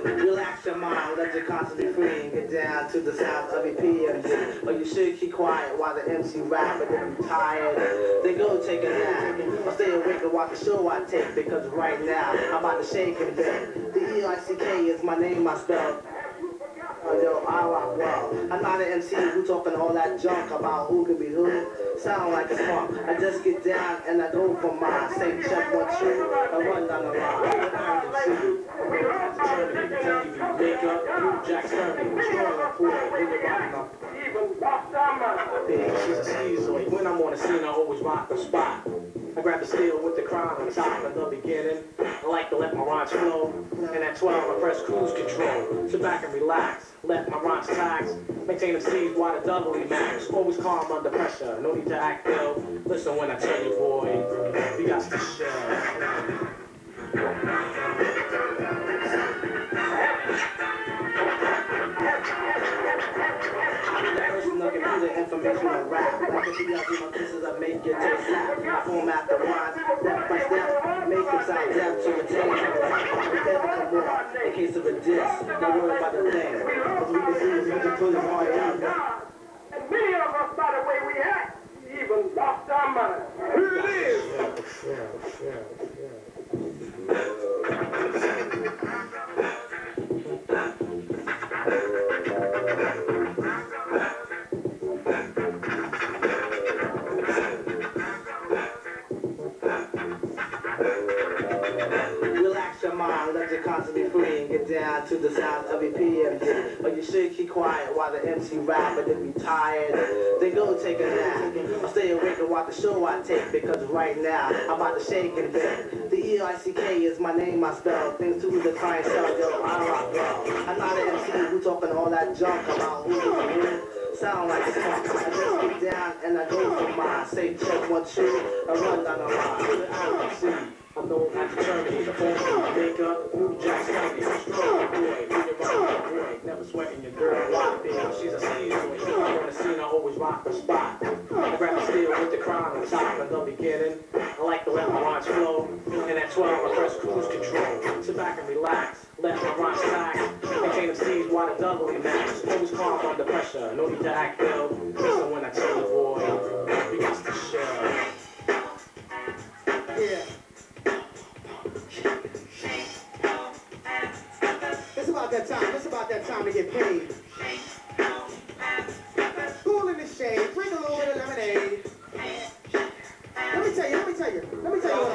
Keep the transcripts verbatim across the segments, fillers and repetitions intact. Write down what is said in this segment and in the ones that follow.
Relax your mind, let your constantly free and get down to the sound of your P M D. Or you should keep quiet while the M C rap, but if you're tired, then go take a nap. Or stay awake and watch the show I take, because right now I'm about to shake and bake. The E I C K is my name, I spell. Yo, I rock well. I'm not an M C who talking all that junk about who could be who. Sound like a punk. I just get down and I go for mine. Say check one two, I run down the line. Makeup, Jack Sturdy, strong and cool, when you're rocking up. She's a schizoid. When I'm on the scene, I always rock the spot. I grab the steel with the crown on top in the beginning. I like to let my rhymes flow. And at twelve, I press cruise control. Sit back and relax. Let my rhymes tax. Maintain the seeds while the doubly max. Always calm under pressure. No need to act ill. Listen when I tell you, boy, we got to share. The information on rap. Like if you got my kisses, I make your taste slap. I format the rhymes, step by step, make them sound deaf to retain. Prepare to come on, in case of a diss. Don't worry about the thing. Cause we can see is we can put it all out. And many of us, by the way we act, even lost our mind. Here it is. Yeah, yeah, let you constantly free and get down to the sound of your P M D. Or you should keep quiet while the M C rap, but if you're tired, then go take a nap. Or stay awake and watch the show I take, because right now I'm about to shake and bake. The E I C K is my name, I spell. Things to the clientele, yo, I rock well. I'm not an M C who talking all that junk about who who. Sound like a punk. I just get down and I go for mine. Say check one two, I run down the line. I'm known as the Terminator, phone, makeup, new Jack Sturdy, strong boy, when you're rocking boy, never sweating your girl, locked in, she's a schizoid. I'm on the scene, I always rock the spot. I grab the steel with the crown on top in the beginning. I like to let my rhymes flow, and at twelve I press cruise control. Sit back and relax, let my rhymes tax. Maintain the seeds while the doubly max. Always calm under pressure, no need to act ill. Listen when I tell you, boy, we got to share. Yeah. It's about that time. It's about that time to get paid. Cool in the shade. Drink a little bit of lemonade. Let me tell you. Let me tell you. Let me tell you what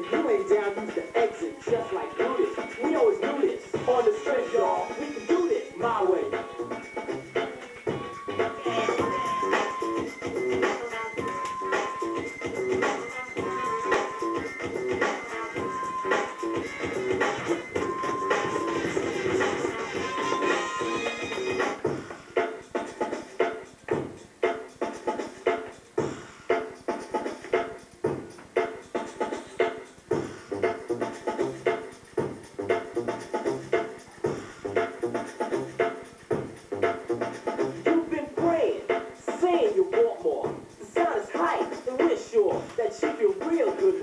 just like Brutus. We always do this. On the strength, y'all. We can do this.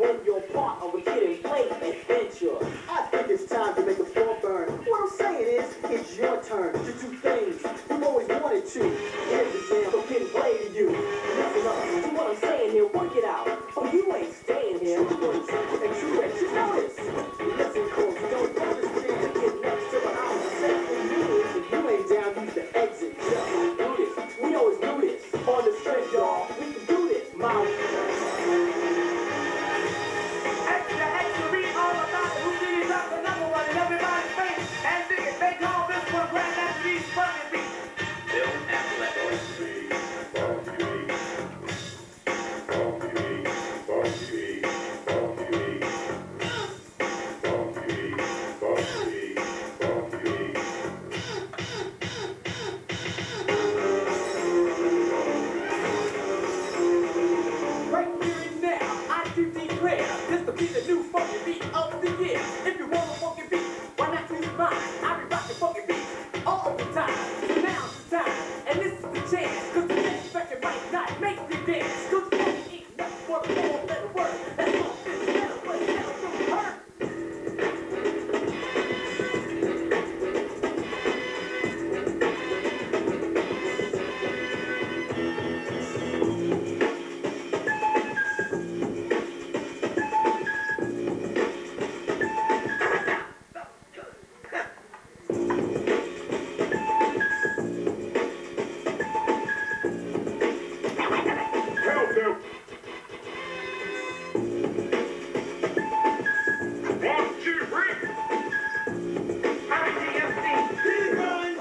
when you're part of a kid and play adventure. I think it's time to make the floor burn. What I'm saying is, it's your turn to do things you've always wanted to. Here's the jam, so kid and play to you. Listen up to what I'm saying here, work it out. Oh, you ain't staying here. And true that you notice. Listen, folks, don't understand. Get next to the house. Set for years. If you ain't down, use the exit. Yeah, do this. We always do this. On the strip, y'all. We can do this, mouth. Extra, extra, read all about it. Who did it up the number one in everybody's face? And dig it. They call this one Grandmaster G's Funky Beat. Bill Athletic. Right here and now, I do declare this to be the new funky beat of the year. If you want a funky beat, why not use mine? I be rocking funky beats all the time. So now's the time, and this is the chance. Cause the next record might not make you dance. Cause funky ain't nothing for the more better word. Let's go this better, but it's never gonna hurt. Help him. One, two, three. I T F C. Run.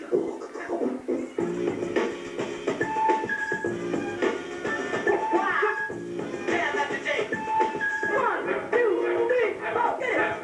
Wow. Damn, that's a J. One, two, three, four, get it.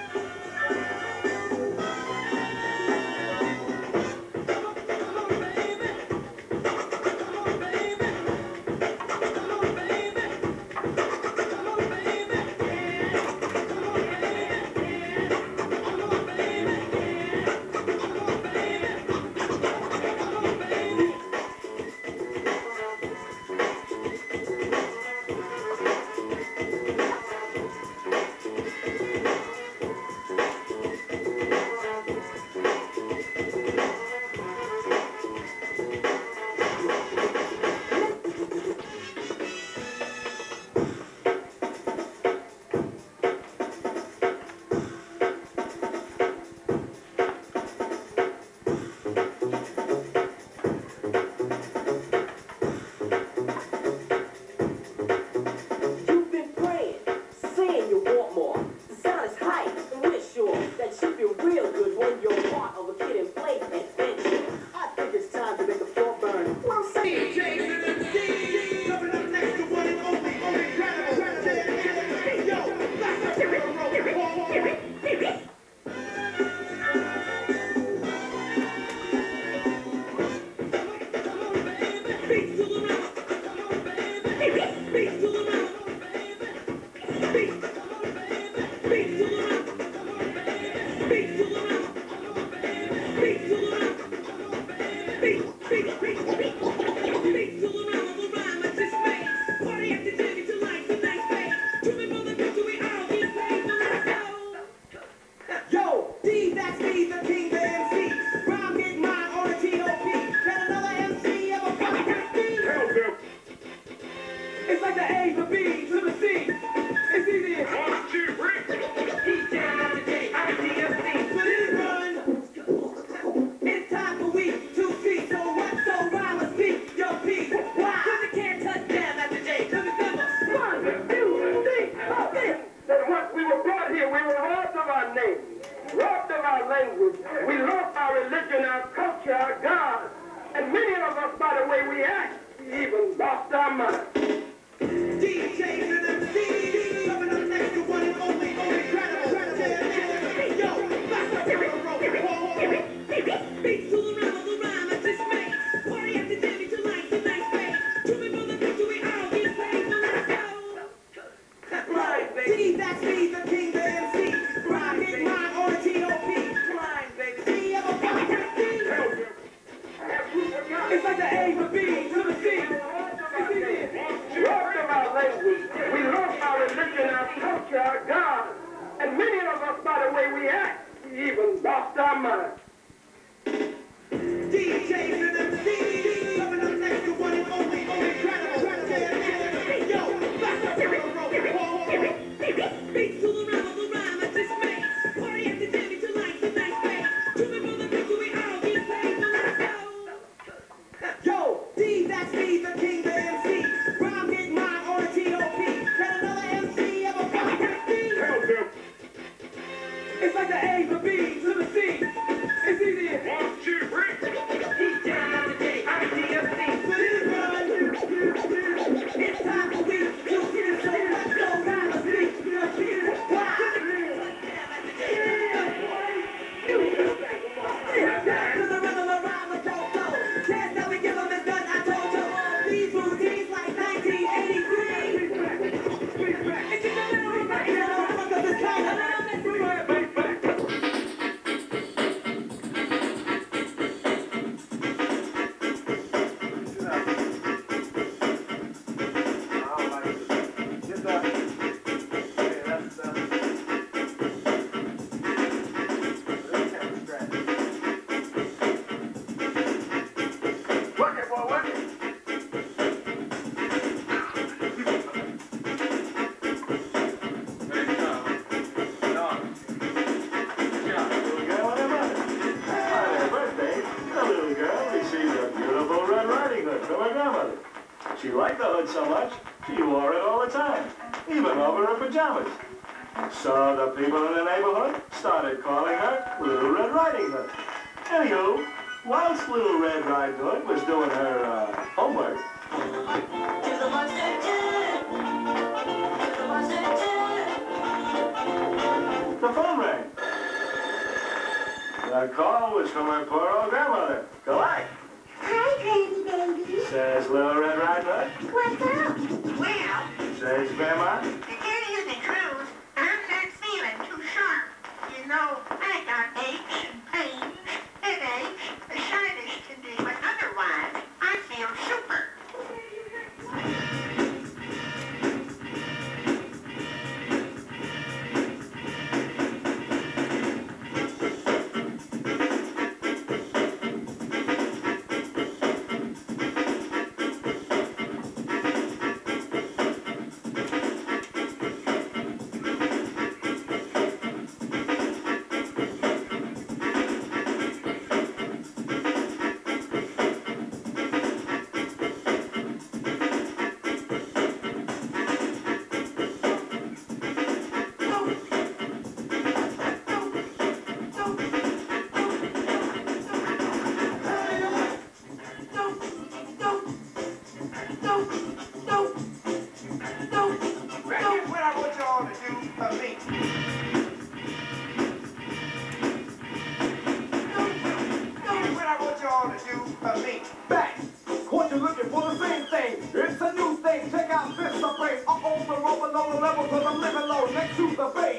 You've been praying, saying you want more. The sound is hype, and we're sure that you feel real good when you're part of a kid and play adventure. I think it's time to make the floor burn. What I'm saying. Coming up next, the one and only, only incredible. Yo, that's the roll. Yo, D, that's me, the king, the M C. Rhyme, get mine on a T O P. Can another M C ever come with me? Help him. It's like the A, the B, to the C. It's easy as One, two, three. E, jam, that's the J, I T F C. Please run. It's time for we to see. So what? So rhyme or speak your piece. Why? Cause you can't touch jam, that's the J. Cause it's never. One, two, three, four, get. That once we were brought here, we were robbed of our name, robbed of our language. We lost our religion, our culture, our God. And many of us, by the way we act, we even lost our mind. D J to the C. Coming up next, the one and only, only incredible. Yo, that's the roll. Beats to the rhyme of the rhyme I just made. Party after Jimmy to like the next day. To me for the victory, I'll get paid. Well, let's go. Right, baby. D, that's me, the king, the M C. Rhyme, get mine on a T O P. Blind, baby. D, ever come with me? Help him. Have you forgotten? It's like the A, the B, to the C. It's easy. Robbed of our language. We lost our religion, our culture, our God. And many of us, by the way we act, we even lost our mind. D Js and M Cs, coming up next to one and only, only incredible. Yo, back up on the road. Beat to the rhyme of the rhyme I just made. Party at the jam till like the next day. To the rhythm, people we all get paid. Now let's go. Yo, D, that's me, the king, the M C. Rhyme, get mine, or T O P. Can another M C ever pop that D? Hell, them. It's like the A, the B, to the C. It's easy as One, two, three. D J, I'm D, I'm D M C. So this run, it's time for we to get it, so let's go down the street. Back to the rhythm of rhyme of Toto. Chance that we give them is done, I told you. All these routines like nineteen eighty-three. It's in the middle of my ear, look at this time. She liked the hood so much, she wore it all the time, even over her pajamas. So the people in the neighborhood started calling her Little Red Riding Hood. Anywho, whilst Little Red Riding Hood was doing her uh, homework, the phone rang. The call was from her poor old grandmother, Galike. Hi, Granny Baby. Says Little Red Riding Hood. What's up? Well, Says Grandma. to tell you the truth, I'm not feeling too sharp. You know, I got aches and pains, headaches, a sinus condition, but otherwise, I feel super. Back. What you looking for the same thing? It's a new thing. Check out this the place. I'm over, over, lower level, cause I'm living low next to the base.